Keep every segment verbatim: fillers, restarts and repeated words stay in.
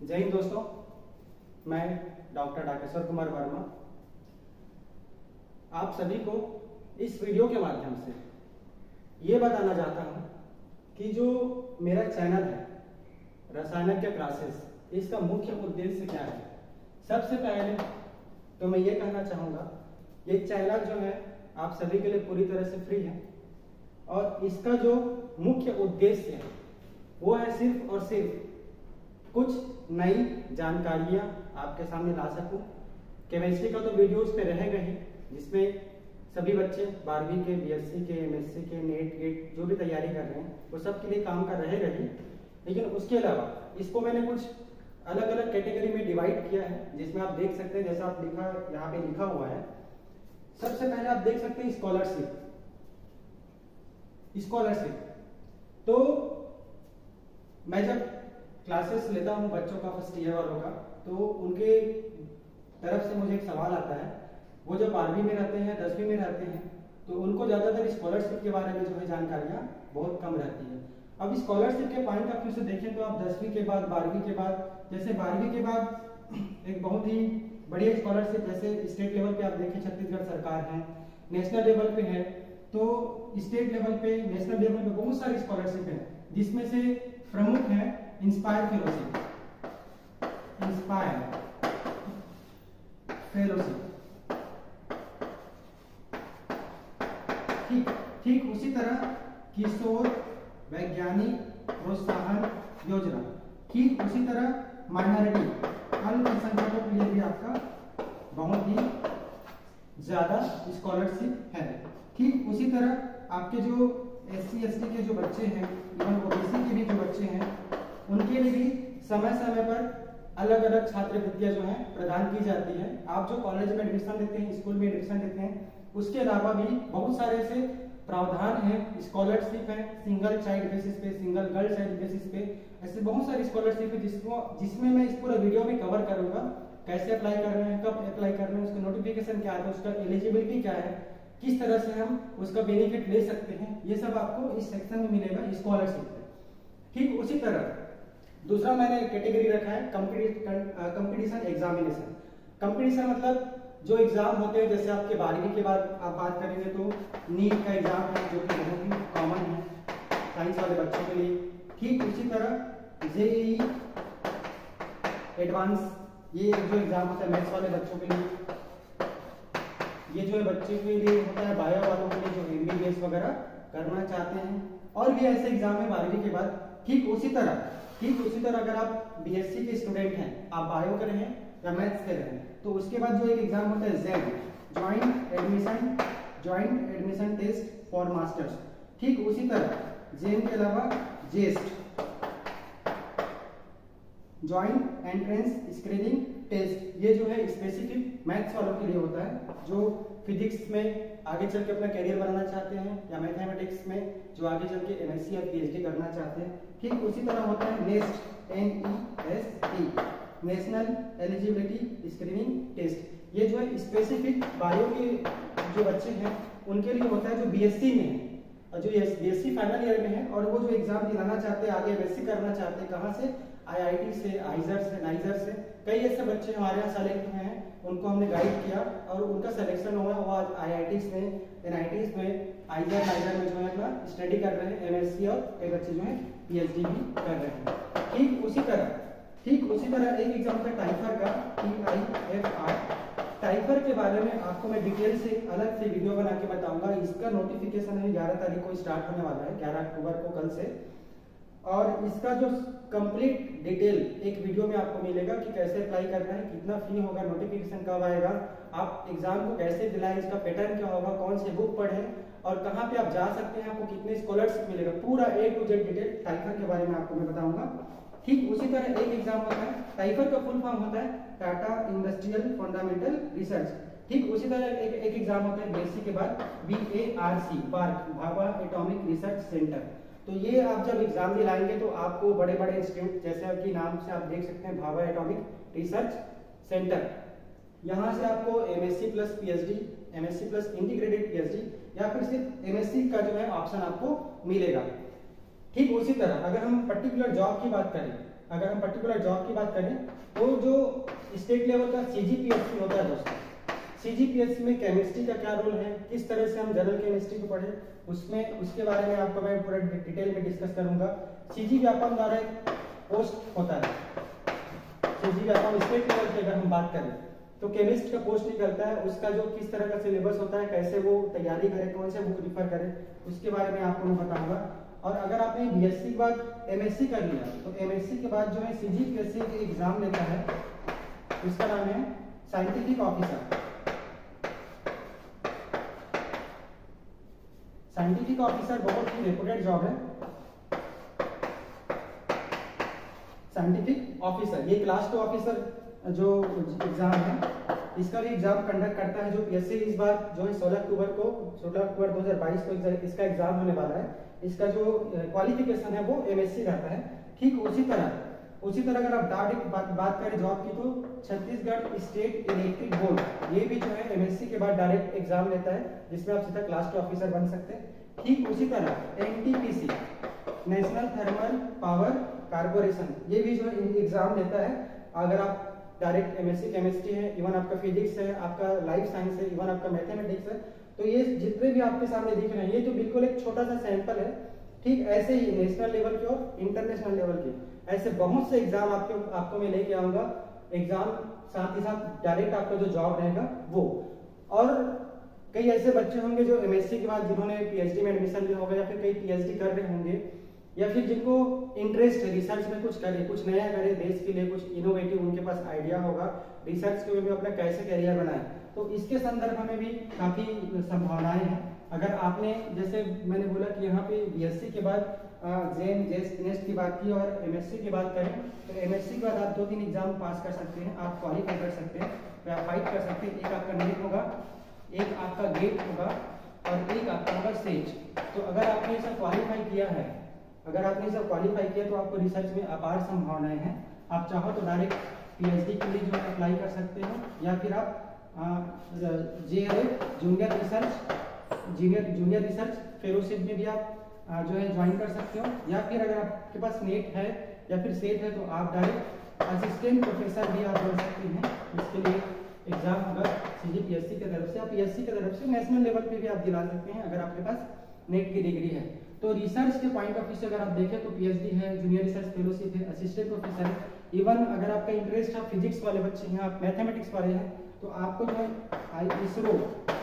जय हिंद दोस्तों, मैं डॉक्टर डाकेश्वर कुमार वर्मा आप सभी को इस वीडियो के माध्यम से ये बताना चाहता हूँ कि जो मेरा चैनल है रसायन के क्लासेस, इसका मुख्य उद्देश्य क्या है। सबसे पहले तो मैं ये कहना चाहूँगा, ये चैनल जो है आप सभी के लिए पूरी तरह से फ्री है और इसका जो मुख्य उद्देश्य है वो है सिर्फ और सिर्फ कुछ नई जानकारियाँ आपके सामने ला सकूं। केमिस्ट्री का तो वीडियो उस पर रहेगा ही, जिसमें सभी बच्चे बारहवीं के, बीएससी के, एमएससी के, नेट गेट जो भी तैयारी कर रहे हैं वो सब के लिए काम का रहेगा ही। लेकिन उसके अलावा इसको मैंने कुछ अलग अलग कैटेगरी में डिवाइड किया है, जिसमें आप देख सकते हैं, जैसा आप लिखा यहाँ पे लिखा हुआ है। सबसे पहले आप देख सकते हैं स्कॉलरशिप। स्कॉलरशिप तो मैं जब क्लासेस लेता हूँ बच्चों का, फर्स्ट ईयर वालों का, तो उनके तरफ से मुझे एक सवाल आता है। वो जब बारहवीं में रहते हैं, दसवीं में रहते हैं, तो उनको ज़्यादातर स्कॉलरशिप के बारे में जो है जानकारियाँ बहुत कम रहती है। अब स्कॉलरशिप के पॉइंट ऑफ व्यू से देखें तो आप दसवीं के बाद, बारहवीं के बाद, जैसे बारहवीं के बाद एक बहुत ही बढ़िया स्कॉलरशिप, जैसे स्टेट लेवल पे आप देखें छत्तीसगढ़ सरकार है, नेशनल लेवल पे है, तो स्टेट लेवल पे, नेशनल लेवल पे बहुत सारी स्कॉलरशिप है, जिसमें से प्रमुख है इंस्पायर फेलोशिप। इंस्पायर फेलोशिप ठीक ठीक उसी तरह किशोर वैज्ञानिक प्रोत्साहन योजना, ठीक उसी तरह माइनॉरिटी अल्पसंख्यकों के लिए भी आपका बहुत ही ज्यादा स्कॉलरशिप है। ठीक उसी तरह आपके जो एस सी एस टी के जो बच्चे हैं, इवन ओबीसी के भी जो बच्चे हैं, उनके लिए भी समय समय पर अलग अलग छात्रवृत्तियां जो है प्रदान की जाती है। आप जो कॉलेज में एडमिशन लेते हैं, स्कूल में एडमिशन लेते हैं, उसके अलावा भी बहुत सारे ऐसे प्रावधान है, स्कॉलरशिप है, सिंगल चाइल्ड बेसिस पे, सिंगल गर्ल चाइल्ड बेसिस पे, ऐसे बहुत सारी स्कॉलरशिप है जिसको जिसमें मैं इस पूरे वीडियो में कवर करूंगा। कैसे अप्लाई कर रहे हैं, कब अप्लाई कर रहे हैं, उसका नोटिफिकेशन क्या है, उसका एलिजिबिलिटी क्या है, किस तरह से हम उसका बेनिफिट ले सकते हैं, ये सब आपको इस सेक्शन में मिलेगा स्कॉलरशिप में। ठीक उसी तरह दूसरा मैंने कैटेगरी रखा है कंपटीशन एग्जामिनेशन। कंपटीशन मतलब जो एग्जाम होते हैं, जैसे आपके बारहवीं के बाद आप बात करेंगे तो नीट का एग्जाम है, जो कि बहुत ही कॉमन है साइंस वाले बच्चों के लिए। ठीक उसी तरह जेईई एडवांस, ये जो एग्जाम होता है मैथ्स वाले बच्चों के लिए, ये जो है बच्चे के लिए होता है बायो वालों के लिए जो एमबीबीएस वगैरह करना चाहते हैं, और भी ऐसे एग्जाम है बारहवीं के बाद। ठीक उसी तरह ठीक उसी तरह अगर आप बीएससी के स्टूडेंट हैं, आप बायो कर रहे हैं या मैथ्स कर रहे हैं, तो उसके बाद जो एक एग्जाम होता है Z, joint admission joint admission test for masters. ठीक उसी तरह जेन के अलावा JEST, joint entrance screening test, ये जो है स्पेसिफिक मैथ्स वालों के लिए होता है, जो फिजिक्स में आगे चल के अपना करियर बनाना चाहते हैं, या मैथमेटिक्स में जो आगे चल के एमएससी या पीएचडी करना चाहते हैं। ठीक उसी तरह होता है NEST, N E S T, national eligibility screening test. ये जो है स्पेसिफिक बायो के जो बच्चे हैं उनके लिए होता है, जो बीएससी में है और जो बीएससी फाइनल ईयर में है, और वो जो एग्जाम दिलाना चाहते हैं, आगे एमएससी करना चाहते हैं, कहाँ से, आईआईटी से, आइजर से, नाइजर से, कई ऐसे बच्चे हमारे यहाँ सेलेक्ट हुए हैं, उनको हमने गाइड किया और उनका सिलेक्शन हुआ। वो आज आईआईटीज में, एनआईटीज में, आइजर, नाइजर में जो है अपना स्टडी कर रहे हैं, एमएससी, और कई बच्चे जो है पीएचडी भी कर रहे हैं। ठीक उसी तरह ठीक उसी तरह एक एग्जाम था टाइफर का, T I F R. TIFR के बारे में आपको मैं डिटेल से अलग से वीडियो बना के बताऊंगा। इसका नोटिफिकेशन है ग्यारह तारीख को स्टार्ट होने वाला है, ग्यारह अक्टूबर को, कल से, और इसका जो कंप्लीट डिटेल एक वीडियो में आपको मिलेगा कि कैसे अप्लाई करना है, कितना फी होगा, नोटिफिकेशन कब आएगा, आप एग्जाम को कैसे दिलाएं, इसका पैटर्न क्या होगा, कौन से बुक पढ़ें, और कहाँ पे आप जा सकते हैं, आपको कितने स्कॉलरशिप मिलेगा, पूरा A to Z detail TIFR के बारे में आपको मैं बताऊंगा। ठीक उसी तरह एक एग्जाम होता है, टाइफर का फुल फॉर्म होता है टाटा इंडस्ट्रियल फंडामेंटल रिसर्च। ठीक उसी तरह एक एक एग्जाम होता है बीएससी के बाद, B A R C, BARC, Bhabha atomic research centre. तो ये आप जब एग्जाम दिलाएंगे तो आपको बड़े बड़े इंस्टीट्यूट, जैसे आपके नाम से आप देख सकते हैं भाभा एटॉमिक रिसर्च सेंटर, यहाँ से आपको MSc plus PhD, MSc plus integrated PhD, या फिर सिर्फ एमएससी का जो है ऑप्शन आपको मिलेगा। ठीक उसी तरह अगर हम पर्टिकुलर जॉब की बात करें, अगर हम पर्टिकुलर जॉब की बात करें तो जो स्टेट लेवल का सीजीपीएससी होता है दोस्तों, सीजीपीएससी में केमिस्ट्री का क्या रोल है, किस तरह से हम जनरल केमिस्ट्री को पढ़े, उसमें उसके बारे में आपको मैं पूरा डिटेल में डिस्कस करूंगा। सीजी व्यापम द्वारा एक पोस्ट होता है, सीजी व्यापम स्टेट लेवल की अगर हम बात करें तो केमिस्ट का पोस्ट निकलता है, उसका जो किस तरह का सिलेबस होता है, कैसे वो तैयारी करे, कौन से बुक रिफर करे, उसके बारे में आपको मैं बताऊंगा। और अगर आपने बीएससी के बाद एमएससी कर लिया तो एमएससी के बाद जो है सीजीपीएससी के एग्जाम लेता है, उसका नाम है साइंटिफिक ऑफिसर। साइंटिफिक ऑफिसर बहुत ही रेपुटेड जॉब है। साइंटिफिक ऑफिसर ये क्लास टू ऑफिसर जो एग्जाम है, इसका भी एग्जाम कंडक्ट करता है जो पीएससी इस बार जो है सोलह अक्टूबर को सोलह अक्टूबर दो हज़ार बाईस को इसका एग्जाम होने वाला है। इसका जो क्वालिफिकेशन है वो एमएससी रहता है। ठीक उसी तरह उसी तरह अगर आप डायरेक्ट बात, बात करें जॉब की तो छत्तीसगढ़ स्टेट इलेक्ट्रिक बोर्ड ये भी जो है एमएससी के बाद डायरेक्ट एग्जाम लेता है, जिसमें आप सीधा क्लास टू ऑफिसर बन सकते हैं। ठीक उसी तरह NTPC national thermal power corporation ये भी जो है एग्जाम लेता है। अगर आप डायरेक्ट एमएससी केमिस्ट्री है, इवन आपका फिजिक्स है, आपका लाइफ साइंस है, इवन आपका मैथमेटिक्स है, तो ये जितने भी आपके सामने दिख रहे हैं ये तो बिल्कुल एक छोटा सा सैंपल है। ठीक ऐसे ही नेशनल लेवल के और इंटरनेशनल लेवल के ऐसे बहुत से एग्जाम आपके आपको मैं लेके आऊंगा एग्जाम, साथ ही साथ डायरेक्ट आपका जो जॉब रहेगा वो। और कई ऐसे बच्चे होंगे जो एमएससी के बाद जिन्होंने पीएचडी में एडमिशन लिया होगा या फिर कई पीएचडी कर रहे होंगे या फिर जिनको इंटरेस्ट है रिसर्च में कुछ करे, कुछ नया करे देश के लिए, कुछ इनोवेटिव उनके पास आइडिया होगा रिसर्च के में अपना कैसे करियर बनाए, तो इसके संदर्भ में भी काफी संभावनाएं हैं। अगर आपने जैसे मैंने बोला कि यहाँ पे बीएससी के बाद जेन जेस नेस्ट की बात की और एमएससी की बात करें तो एमएससी के बाद आप दो तीन एग्जाम पास कर सकते हैं, आप क्वालिफाई कर सकते हैं, आप फाइट कर सकते हैं। एक आपका नीट होगा, एक आपका गेट होगा और एक आपका होगा सेज। तो अगर आपने इसे क्वालिफाई किया है अगर आपने सब क्वालिफाई किया तो आपको रिसर्च में अपार संभावनाएं हैं। आप चाहो तो डायरेक्ट पीएचडी के लिए जो है अप्लाई कर सकते हो या फिर आप JRF junior research junior junior research fellowship में भी आप आ, जो है ज्वाइन कर सकते हो, या फिर अगर आपके पास नेट है या फिर सेट है तो आप डायरेक्ट असिस्टेंट प्रोफेसर भी आप बन सकते हैं। इसके लिए एग्जाम होगा सीजीपीएससी की तरफ से, आप पीएससी की तरफ से नेशनल लेवल पे भी आप दिला सकते हैं अगर आपके पास नेट की डिग्री है। तो रिसर्च के पॉइंट ऑफ व्यू से अगर आप देखें तो पीएचडी है, जूनियर रिसर्च फेलोशिप है, असिस्टेंट प्रोफेसर है, इवन अगर आपका इंटरेस्ट है फिजिक्स वाले बच्चे हैं, आप मैथमेटिक्स वाले हैं तो आपको जो है इसरो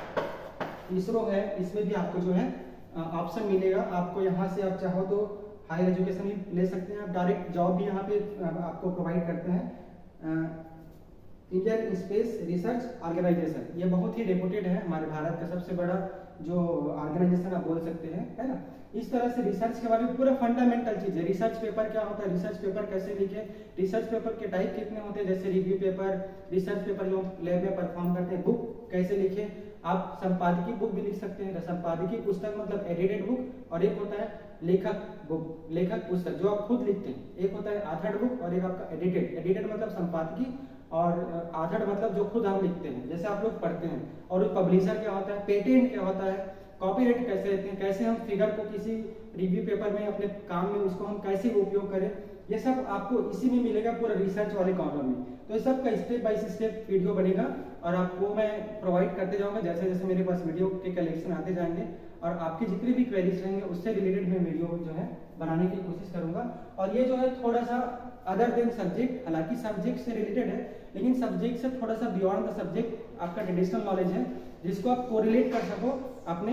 इसरो है इसमें भी आपको जो है ऑप्शन मिलेगा। आपको यहाँ से आप चाहो तो हायर एजुकेशन भी ले सकते हैं, आप डायरेक्ट जॉब भी यहाँ पे आपको प्रोवाइड करते हैं। इंडियन स्पेस रिसर्च ऑर्गेनाइजेशन ये बहुत ही रेपुटेड है, हमारे भारत का सबसे बड़ा जो ऑर्गेनाइजेशन आप बोल सकते हैं, है ना। इस तरह से रिसर्च के बारे में पूरा फंडामेंटल चीज है। रिसर्च पेपर क्या होता है, रिसर्च पेपर कैसे लिखे, रिसर्च पेपर के टाइप कितने होते हैं, जैसे रिव्यू पेपर, रिसर्च पेपर जो लैब में परफॉर्म करते हैं, बुक कैसे लिखे, आप संपादकीय बुक भी लिख सकते हैं। संपादकीय पुस्तक मतलब एडिटेड बुक, और एक होता है लेखक बुक, लेखक पुस्तक जो आप खुद लिखते हैं। एक होता है आथर्ड बुक और एक आपका एडिटेड। एडिटेड मतलब संपादकीय और आथर्ड मतलब जो खुद हम लिखते हैं, जैसे आप लोग पढ़ते हैं। और पब्लिशर क्या होता है, पेटेंट क्या होता है, कॉपीराइट कैसे लेते हैं, कैसे हम फिगर को किसी रिव्यू पेपर में अपने काम में उसको हम कैसे उपयोग करें, ये सब आपको इसी में मिलेगा पूरा रिसर्च वाले कॉलम में। तो इस सब का स्टेप बाय स्टेप वीडियो बनेगा और आपको मैं प्रोवाइड करते जाऊंगा जैसे जैसे मेरे पास वीडियो के कलेक्शन आते जाएंगे, और आपकी जितनी भी क्वेरीज रहेंगे उससे रिलेटेड मैं वीडियो जो है बनाने की कोशिश करूंगा। और ये जो है थोड़ा सा अदर देन सब्जेक्ट, हालांकि सब्जेक्ट से रिलेटेड है लेकिन सब्जेक्ट से थोड़ा सा बियॉन्ड द सब्जेक्ट आपका ट्रेडिशनल नॉलेज है, जिसको आप कोरिलेट कर सको अपने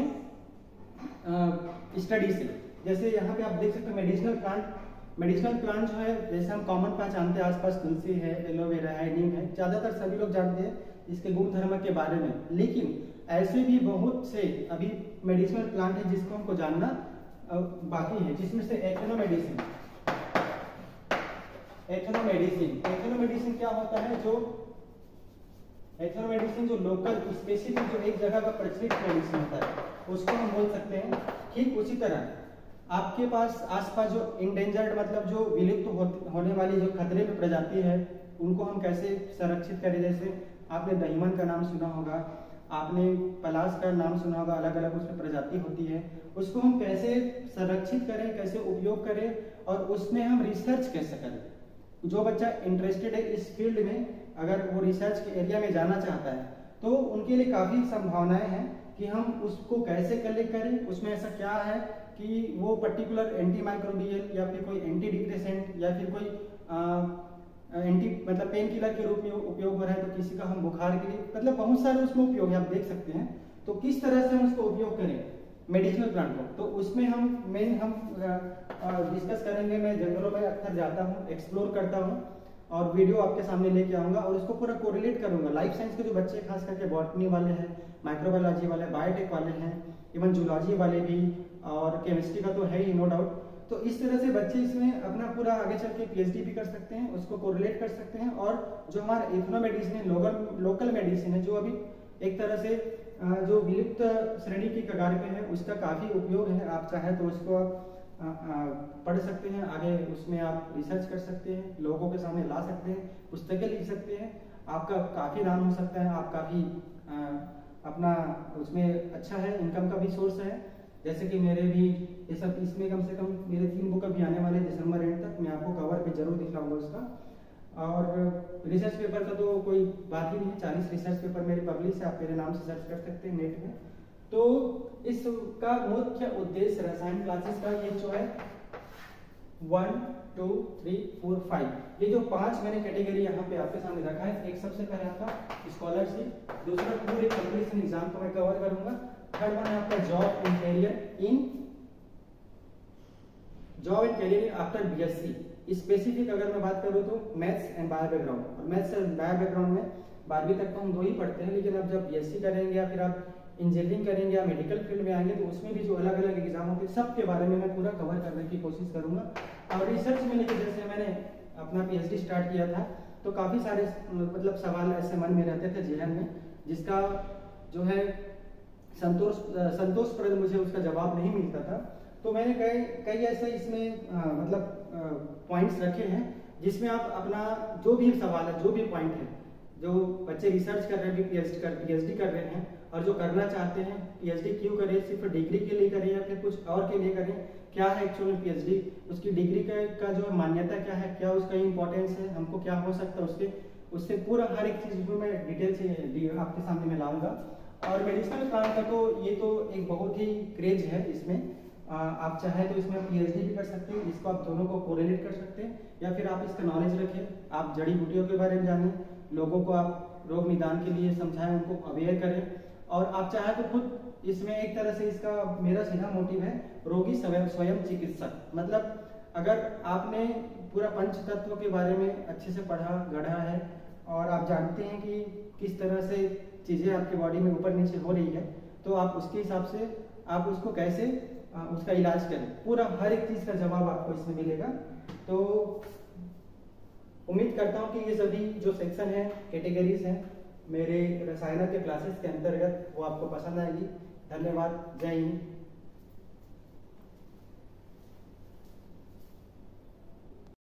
स्टडी से। जैसे यहाँ पे आप देख सकते हो मेडिसिनल प्लांट, मेडिसिनल प्लांट जो है जैसे हम कॉमन पहचानते हैं आसपास तुलसी है, एलोवेरा है, नीम है, ज्यादातर सभी लोग जानते हैं इसके गुण धर्म के बारे में। लेकिन ऐसे भी बहुत से अभी मेडिसिनल प्लांट है जिसको हमको जानना बाकी है, जिसमें से एथेनोमेडिसिन एथेनोमेडिसिन एथेनोमेडिसिन क्या होता है, जो एथेनोमेडिसिन जो लोकल स्पेसिफिक जो एक जगह का प्रचलित मेडिसिन होता है उसको हम बोल सकते हैं। ठीक उसी तरह आपके पास आसपास जो इंडेंजर्ड मतलब जो विलुप्त हो, होने वाली जो खतरे में प्रजाति है उनको हम कैसे संरक्षित करें। जैसे आपने दहीमन का नाम सुना होगा, आपने पलाश का नाम सुना होगा, अलग अलग उसमें प्रजाति होती है, उसको हम कैसे संरक्षित करें, कैसे उपयोग करें और उसमें हम रिसर्च कैसे करें। जो बच्चा इंटरेस्टेड है इस फील्ड में, अगर वो रिसर्च के एरिया में जाना चाहता है तो उनके लिए काफ़ी संभावनाएं हैं कि हम उसको कैसे कलेक्ट करें। उसमें ऐसा क्या है कि वो पर्टिकुलर एंटी माइक्रोबियल या फिर कोई एंटी डिप्रेसेंट या फिर कोई एंटी मतलब पेन किलर के रूप में उपयोग हो रहा है, तो किसी का हम बुखार के लिए, मतलब बहुत सारे उसमें उपयोग है, आप देख सकते हैं। तो किस तरह से हम उसको उपयोग करें मेडिसिनल प्लांट को, तो उसमें हम मेन हम डिस्कस करेंगे। मैं जंगलों में अक्सर जाता हूँ, एक्सप्लोर करता हूँ और वीडियो आपके सामने लेके आऊँगा और उसको पूरा कोरिलेट करूँगा। लाइफ साइंस के जो बच्चे खास करके बॉटनी वाले हैं, माइक्रोबायोलॉजी वाले, बायोटेक वाले हैं, इवन जूलॉजी वाले भी, और केमिस्ट्री का तो है ही नो डाउट। तो इस तरह से बच्चे इसमें अपना पूरा आगे चल के पीएचडी भी कर सकते हैं, उसको कोरिलेट कर सकते हैं। और जो हमारा इथनो मेडिसिन है, लोकल लोकल मेडिसिन है, जो अभी एक तरह से जो विलुप्त श्रेणी की कगार पे है, उसका काफ़ी उपयोग है। आप चाहे तो उसको आप पढ़ सकते हैं, आगे उसमें आप रिसर्च कर सकते हैं, लोगों के सामने ला सकते हैं, पुस्तकें लिख सकते हैं, आपका काफ़ी नाम हो सकता है, आप काफ़ी अपना उसमें अच्छा है, इनकम का भी सोर्स है। जैसे कि मेरे भी ये सब इसमें कम से कम मेरे तीन बुक अभी आने वाले दिसंबर एंड तक, मैं आपको कवर पे जरूर दिखलाऊंगा उसका। और रिसर्च पेपर का तो कोई बात ही नहीं है, चालीस रिसर्च पेपर मेरे पब्लिश है, आप मेरे नाम से सर्च कर सकते हैं नेट में। तो इसका मुख्य उद्देश्य रसायन क्लासेस का ये जो है one two three four five, ये जो पांच मैंने कैटेगरी यहाँ पे आपके सामने रखा है। एक सबसे पहले आपका स्कॉलरशिप, दूसरा पूरे कंपटीशन एग्जाम को मैं कवर करूंगा, थर्ड वन है आपका job and career in job and career after BSc. Specific अगर मैं बात करूं तो मैथ्स एंड बायो बैकग्राउंड, और मैथ्स एंड बायो बैकग्राउंड में बारहवीं तक तो हम दो ही पढ़ते हैं, लेकिन अब जब बीएससी करेंगे या फिर आप इंजीनियरिंग करेंगे या मेडिकल फील्ड में आएंगे तो उसमें भी जो अलग अलग एग्जाम होते हैं सब के बारे में मैं पूरा कवर करने की कोशिश करूंगा। और रिसर्च में लेके जैसे मैंने अपना पीएचडी स्टार्ट किया था तो काफ़ी सारे मतलब सवाल ऐसे मन में रहते थे जेहन में, जिसका जो है संतोष संतोषप्रद मुझे उसका जवाब नहीं मिलता था। तो मैंने कई कई ऐसे इसमें आ, मतलब पॉइंट्स रखे हैं जिसमें आप अपना जो भी सवाल है, जो भी पॉइंट है, जो बच्चे रिसर्च कर रहे हैं, पीएचडी कर पीएचडी कर रहे हैं और जो करना चाहते हैं, पीएचडी क्यों करें, सिर्फ डिग्री के लिए करें या फिर कुछ और के लिए करें, क्या है एक्चुअली पीएचडी, उसकी डिग्री का, का जो मान्यता क्या है, क्या उसका इंपॉर्टेंस है, हमको क्या हो सकता है उसके, उससे पूरा हर एक चीज़ को मैं डिटेल से आपके सामने में लाऊंगा। और मेडिसिनल प्लांट का तो ये तो एक बहुत ही क्रेज है इसमें, आ, आप चाहे तो इसमें पीएचडी भी कर सकते हैं, इसको आप दोनों को कोरिलेट कर सकते हैं, या फिर आप इसका नॉलेज रखें, आप जड़ी बूटियों के बारे में जानें, लोगों को आप रोग निदान के लिए समझाएं, उनको अवेयर करें, और आप चाहे तो खुद इसमें एक तरह से इसका मेरा सीधा मोटिव है रोगी स्वयं स्वयं चिकित्सक। मतलब अगर आपने पूरा पंच तत्व के बारे में अच्छे से पढ़ा गढ़ा है और आप जानते हैं कि किस तरह से चीज़ें आपके बॉडी में ऊपर नीचे हो रही है, तो आप उसके हिसाब से आप उसको कैसे आ, उसका इलाज करें, पूरा हर एक चीज़ का जवाब आपको इसमें मिलेगा। तो उम्मीद करता हूँ कि ये सभी जो सेक्शन है, कैटेगरीज हैं मेरे रसायन के क्लासेस के अंतर्गत, वो आपको पसंद आएगी। धन्यवाद, जय हिंद।